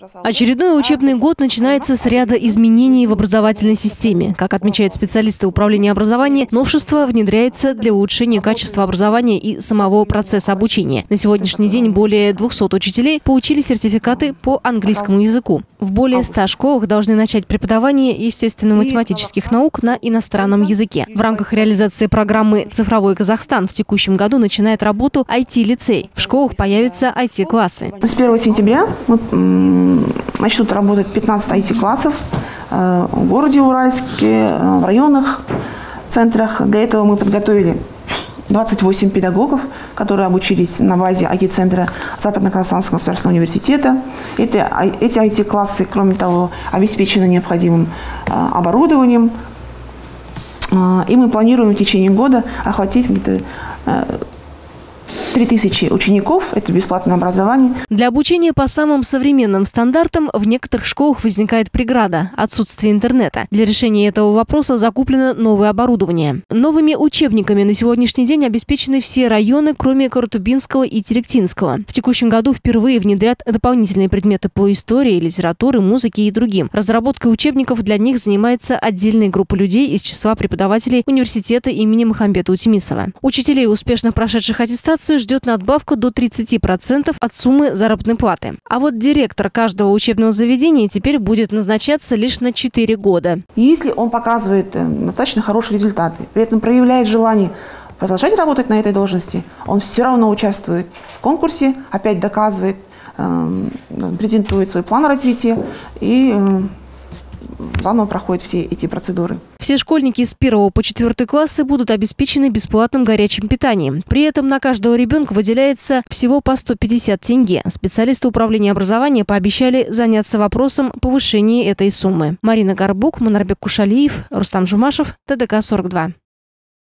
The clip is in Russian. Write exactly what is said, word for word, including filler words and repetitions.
Очередной учебный год начинается с ряда изменений в образовательной системе. Как отмечают специалисты управления образования, новшества внедряются для улучшения качества образования и самого процесса обучения. На сегодняшний день более двухсот учителей получили сертификаты по английскому языку. В более ста школах должны начать преподавание естественно-математических наук на иностранном языке. В рамках реализации программы «Цифровой Казахстан» в текущем году начинает работу ай ти-лицей. В школах появятся ай ти-классы. С первого сентября начнут работать пятнадцать ай ти-классов в городе Уральске, в районных центрах. Для этого мы подготовили двадцать восемь педагогов, которые обучились на базе ай ти-центра Западно-Казахстанского государственного университета. Эти, эти ай ти-классы, кроме того, обеспечены необходимым оборудованием. И мы планируем в течение года охватить где-то три тысячи учеников, это бесплатное образование. Для обучения по самым современным стандартам в некоторых школах возникает преграда – отсутствие интернета. Для решения этого вопроса закуплено новое оборудование. Новыми учебниками на сегодняшний день обеспечены все районы, кроме Каратубинского и Теректинского. В текущем году впервые внедрят дополнительные предметы по истории, литературе, музыке и другим. Разработкой учебников для них занимается отдельная группа людей из числа преподавателей университета имени Махамбета Утемисова. Учителей, успешно прошедших аттестацию, ждет надбавка до тридцати процентов от суммы заработной платы. А вот директор каждого учебного заведения теперь будет назначаться лишь на четыре года. Если он показывает достаточно хорошие результаты, при этом проявляет желание продолжать работать на этой должности, он все равно участвует в конкурсе, опять доказывает, презентует свой план развития и заново проходят все эти процедуры. Все школьники с первого по четвертый классы будут обеспечены бесплатным горячим питанием. При этом на каждого ребенка выделяется всего по сто пятьдесят тенге. Специалисты управления образования пообещали заняться вопросом повышения этой суммы. Марина Горбук, Манарбек Кушалиев, Рустам Жумашев, тэ дэ ка сорок два.